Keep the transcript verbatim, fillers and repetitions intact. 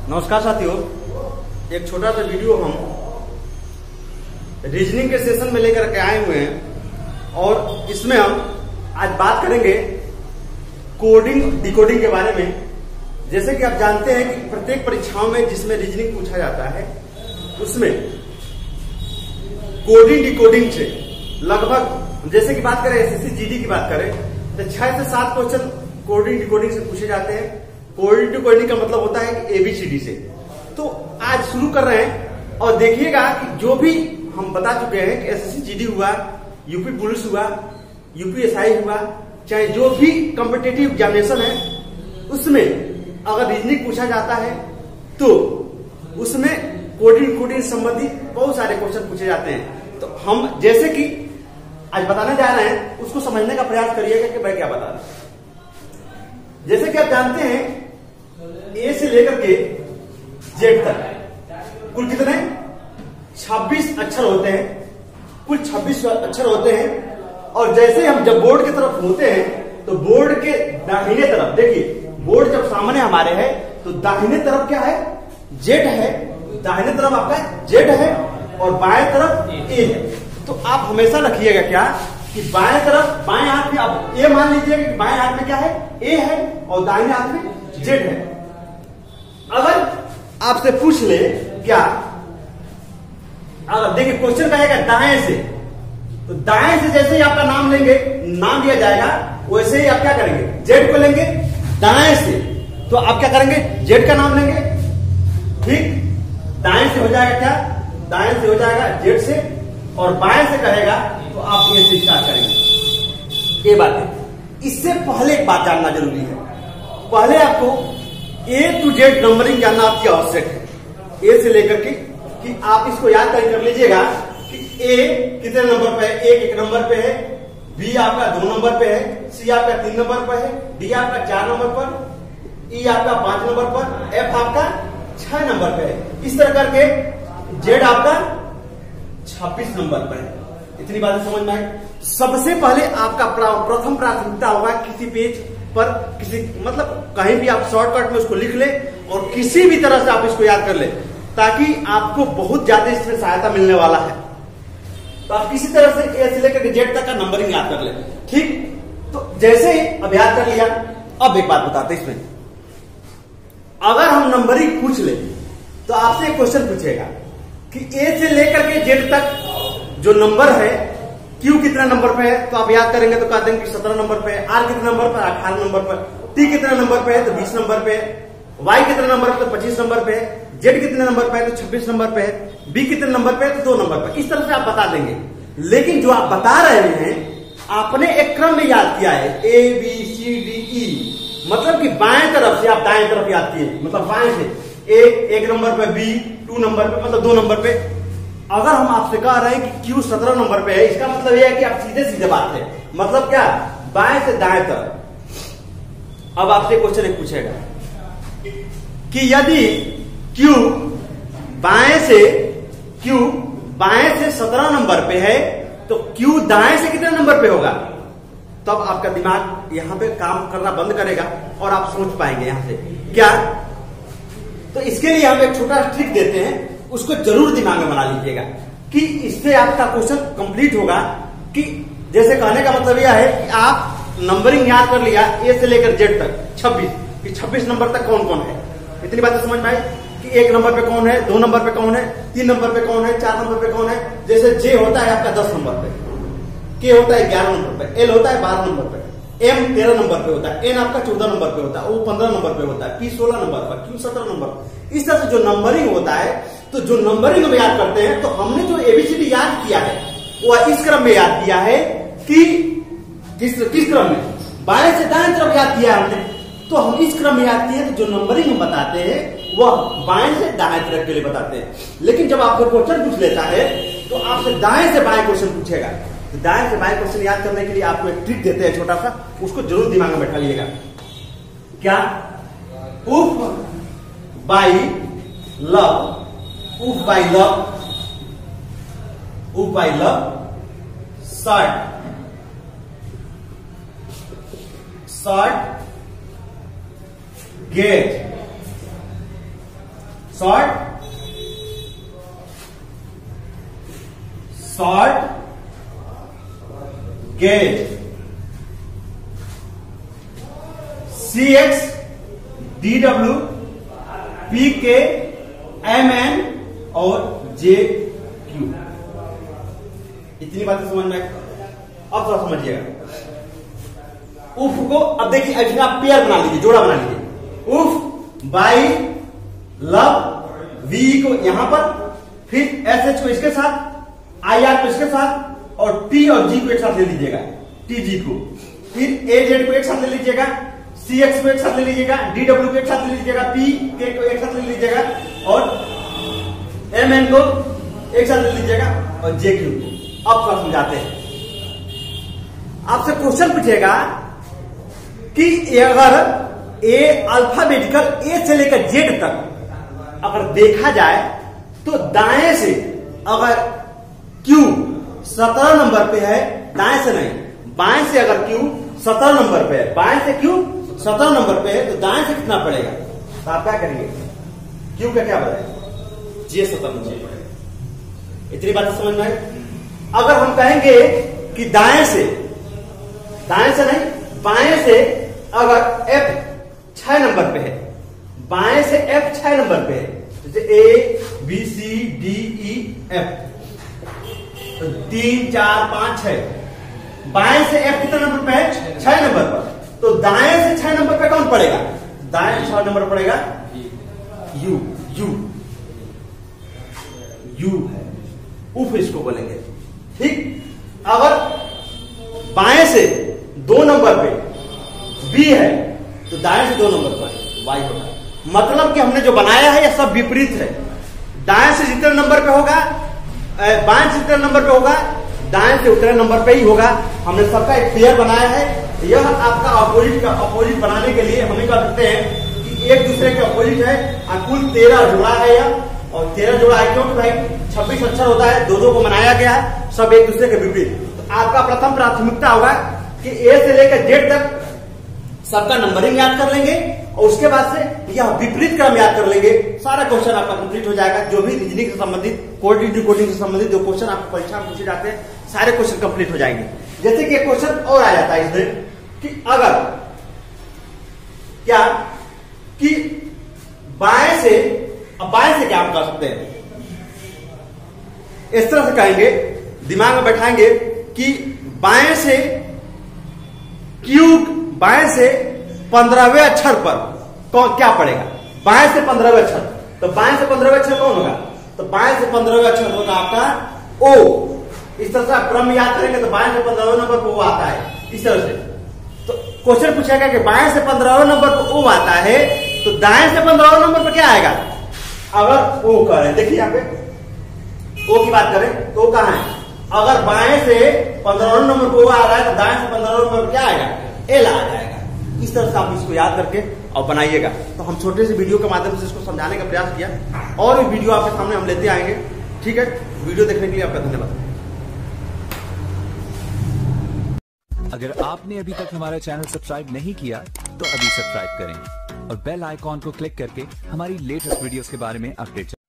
नमस्कार साथियों, एक छोटा सा वीडियो हम रीजनिंग के सेशन में लेकर के आए हुए हैं और इसमें हम आज बात करेंगे कोडिंग डिकोडिंग के बारे में। जैसे कि आप जानते हैं कि प्रत्येक परीक्षाओं में जिसमें रीजनिंग पूछा जाता है उसमें कोडिंग डिकोडिंग से लगभग, जैसे कि बात करें एसएससी जीडी की बात करें तो छह से सात क्वेश्चन कोडिंग डिकोडिंग से पूछे जाते हैं। कोडिंग डिकोडिंग का मतलब होता है कि एबीसीडी से। तो आज शुरू कर रहे हैं और देखिएगा कि जो भी हम बता चुके हैं कि एसएससी जीडी हुआ, यूपी पुलिस हुआ, यूपीएसआई हुआ, चाहे जो भी कॉम्पिटिटिव एग्जामिनेशन है उसमें अगर रीजनिंग पूछा जाता है तो उसमें कोडिंग कोडिंग संबंधी बहुत सारे क्वेश्चन पूछे जाते हैं। तो हम जैसे कि आज बताने जा रहे हैं उसको समझने का प्रयास करिएगा कि मैं क्या बता रहा हूं। जैसे कि आप जानते हैं ए से लेकर के जेड तक कुल कितने छब्बीस अक्षर होते हैं, कुल छब्बीस अक्षर होते हैं। और जैसे हम जब बोर्ड की तरफ होते हैं तो बोर्ड के दाहिने तरफ देखिए, बोर्ड जब सामने हमारे है तो दाहिने तरफ क्या है, जेड है, दाहिने तरफ आपका जेड है और बाएं तरफ ए है। तो आप हमेशा रखिएगा क्या कि बाएं तरफ बाएं हाथ में आप ए मान लीजिएगा कि बाएं हाथ में क्या है, ए है और दाहिने हाथ में जेड है। अगर आपसे पूछ ले क्या, अगर देखिए क्वेश्चन कहेगा दाएं से, तो दाएं से जैसे ही आपका नाम लेंगे, नाम लिया जाएगा, वैसे ही आप क्या करेंगे, जेड को लेंगे दाएं से, तो आप क्या करेंगे, जेड का नाम लेंगे। ठीक, दाएं से हो जाएगा क्या, दाएं से हो जाएगा जेड से, और बाएं से कहेगा तो आप ए से स्टार्ट करेंगे। ये बात है। इससे पहले एक बात जानना जरूरी है, पहले आपको ए टू जेड नंबरिंग जानना आपकी आवश्यक है। ए से लेकर के कि आप इसको याद कर लीजिएगा कि ए कितने नंबर पे है, एक एक नंबर पे है, बी आपका दो नंबर पे है, सी आपका तीन नंबर पर है, डी आपका चार नंबर पर, ई आपका पांच नंबर पर, एफ आपका छह नंबर पे है। इस तरह करके जेड आपका छब्बीस नंबर पर है। इतनी बातें समझ में आई। सबसे पहले आपका प्रथम प्राथमिकता होगा किसी पेज पर, किसी मतलब कहीं भी आप शॉर्टकट में उसको लिख ले और किसी भी तरह से आप इसको याद कर ले, ताकि आपको बहुत ज्यादा इसमें सहायता मिलने वाला है। तो आप किसी तरह से ए से लेकर जेड तक का नंबरिंग याद कर ले। ठीक, तो जैसे ही अब याद कर लिया, अब एक बात बताते इसमें, अगर हम नंबरिंग पूछ ले तो आपसे एक क्वेश्चन पूछेगा कि ए से लेकर के जेड तक जो नंबर है, क्यू कितना नंबर पे है, तो आप याद करेंगे तो कहते हैं कि सत्रह नंबर पे है, आर कितने नंबर पर, अठारह नंबर पर, टी कितने नंबर पे है तो बीस नंबर पे है, वाई कितने नंबर पे तो पच्चीस नंबर पे है, जेड कितने नंबर पे है तो छब्बीस नंबर पे है, बी कितने नंबर पे है तो दो नंबर पे। इस तरह से आप बता देंगे। लेकिन जो आप बता रहे हैं आपने एक क्रम में याद किया है, ए बी सी डी ई, मतलब कि बाएं तरफ से आप दाएं तरफ याद किए, मतलब बाएं से ए एक नंबर पे, बी टू नंबर पे, मतलब दो नंबर पे। अगर हम आपसे कह रहे हैं कि क्यू सत्रह नंबर पे है, इसका मतलब यह है कि आप सीधे सीधे बात है, मतलब क्या, बाएं से दाएं तरफ। अब आपसे क्वेश्चन एक पूछेगा कि यदि क्यू बाएं से क्यू बाएं से सत्रह नंबर पे है तो क्यू दाएं से कितने नंबर पे होगा, तब आपका दिमाग यहां पे काम करना बंद करेगा और आप सोच पाएंगे यहां से क्या। तो इसके लिए हम एक छोटा ट्रिक देते हैं, उसको जरूर दिमाग में बना लीजिएगा कि इससे आपका क्वेश्चन कंप्लीट होगा। कि जैसे कहने का मतलब यह है कि आप नंबरिंग याद कर लिया ए से लेकर जेड तक छब्बीस, कि छब्बीस नंबर तक कौन कौन है। इतनी बातें समझ में आई कि एक नंबर पे कौन है, दो नंबर पे कौन है, तीन नंबर पे कौन है, चार नंबर पे कौन है। जैसे जे होता है आपका दस नंबर पे, के होता है ग्यारह नंबर पे, एल होता है बारह नंबर पे, एम तेरह नंबर पे होता है, एन आपका चौदह नंबर पे होता है, ओ पंद्रह नंबर पे होता है, पी सोलह नंबर पर, क्यू सत्रह नंबर। इस तरह से जो नंबरिंग होता है, तो जो नंबरिंग हम याद करते हैं, तो हमने जो एबीसीडी याद किया है वो इस क्रम में याद किया है कि किस किस क्रम में, बाएं से दाएं तरफ याद किया है हमने। तो हम इस क्रम में याद किए, तो जो नंबरिंग हम बताते हैं वह बाएं से दाएं तरफ के लिए बताते हैं। लेकिन जब आपको क्वेश्चन पूछ लेता है तो आपसे दाएं से बाएं क्वेश्चन पूछेगा। तो दाएं से बाएं क्वेश्चन याद करने के लिए आपको एक ट्रिक देते हैं छोटा सा, उसको जरूर दिमाग में बैठा लीजिएगा। क्या, उफ बाई लव, उफ बाई लव, उफ बाई लव, short short gate short short gauge C X D W P K M N और जे क्यू। इतनी बातें समझ में। अब थोड़ा समझिएगा उफ को। अब देखिए ऐसे आप पेयर बना लीजिए, जोड़ा बना लीजिए। उफ बाई लव वी को यहां पर, फिर एस एच को इसके साथ, आई आर को इसके साथ, और टी और जी को एक साथ ले लीजिएगा, टी जी को। फिर ए जेड को एक साथ ले लीजिएगा, सी एक्स को एक साथ ले लीजिएगा, डी डब्ल्यू को एक साथ ले लीजिएगा, पी के को एक साथ ले लीजिएगा, और एम एन को एक साथ ले लीजिएगा, और जे क्यू को। अब थोड़ा समझाते हैं। आपसे क्वेश्चन पूछेगा कि अगर ए अल्फाबेटिकल ए से लेकर जेड तक अगर देखा जाए तो दाएं से अगर क्यू सत्रह नंबर पे है, दाएं से नहीं, बाएं से अगर क्यू सत्रह नंबर पे है, बाएं से क्यू सत्रह नंबर पे है, तो दाएं से कितना पड़ेगा? तो आप क्या करेंगे? क्यू का क्या बताएगा? जे सत्रह नंबर पड़ेगा। इतनी बात समझ में आई? अगर हम कहेंगे कि दाएं से, दाएं से नहीं बाएं से अगर एफ छह नंबर पे है, बाएं से एफ छह नंबर पे है, जैसे A B C D E F, तो तीन चार पांच छह, बाएं से एफ कितना नंबर पे है? छह नंबर पर। तो दाएं से छह नंबर पे कौन पड़ेगा? दाएं से छह नंबर पड़ेगा यू। यू यू है, उफ इसको बोलेंगे। ठीक। अगर बाएं से दो नंबर पे बी है, तो दाएं से दो नंबर पर वाई होगा। मतलब कि हमने जो बनाया है यह सब विपरीत है। दाएं से जितने नंबर पे होगा, बाएं से जितने नंबर पे होगा, दाएं से उतने नंबर पे ही होगा। हमने सबका एक पेयर बनाया है। यह आपका अपोजिट का अपोजिट बनाने के लिए हम कह सकते हैं कि एक दूसरे के अपोजिट है। कुल तेरह जोड़ा है यह, और तेरह जोड़ा है क्योंकि भाई छब्बीस अक्षर होता है, दो दो को बनाया गया है, सब एक दूसरे के विपरीत। तो आपका प्रथम प्राथमिकता होगा कि ए से लेकर जेड तक सबका नंबरिंग याद कर लेंगे, और उसके बाद से यह विपरीत क्रम याद कर लेंगे। सारा क्वेश्चन आपका कंप्लीट हो जाएगा। जो भी रीजनिंग से संबंधित, कोडिंग डिकोडिंग से संबंधित जो क्वेश्चन आपको परीक्षा में पूछे जाते हैं, सारे क्वेश्चन कंप्लीट हो जाएंगे। जैसे कि एक क्वेश्चन और आ जाता है इसमें कि अगर क्या कि बाएं से, अब बाएं से क्या आप कर सकते हैं? इस तरह से कहेंगे, दिमाग में बैठाएंगे कि बाएं से क्यू, बाएं से पंद्रहवें अक्षर पर कौन क्या पड़ेगा? बाएं से पंद्रहवें अक्षर, तो बाएं से पंद्रहवें अक्षर कौन होगा? तो बाएं से पंद्रहवें अक्षर होगा आपका ओ। इस तरह से आप क्रम याद करेंगे तो बाएं से पंद्रहवें नंबर पर ओ आता है, इस तरह से। तो क्वेश्चन पूछेगा कि बाएं से पंद्रहवें नंबर पर ओ आता है, तो दाएं से पंद्रहवें नंबर पर क्या आएगा? अगर ओ करें, देखिए यहाँ पे ओ की बात करें तो कहां है? अगर बाएं से पंद्रहवें नंबर पर ओ आ रहा है, तो दाएं से पंद्रहवें नंबर पर क्या आएगा? एल आ जाएगा। इस तरह से आप इसको याद करके और बनाइएगा। तो हम छोटे से वीडियो के माध्यम से इसको समझाने का प्रयास किया, और भी वीडियो आपके सामने हम लेते आएंगे। ठीक है, वीडियो देखने के लिए आपका धन्यवाद। अगर आपने अभी तक हमारा चैनल सब्सक्राइब नहीं किया तो अभी सब्सक्राइब करें और बेल आइकॉन को क्लिक करके हमारी लेटेस्ट वीडियोस के बारे में अपडेट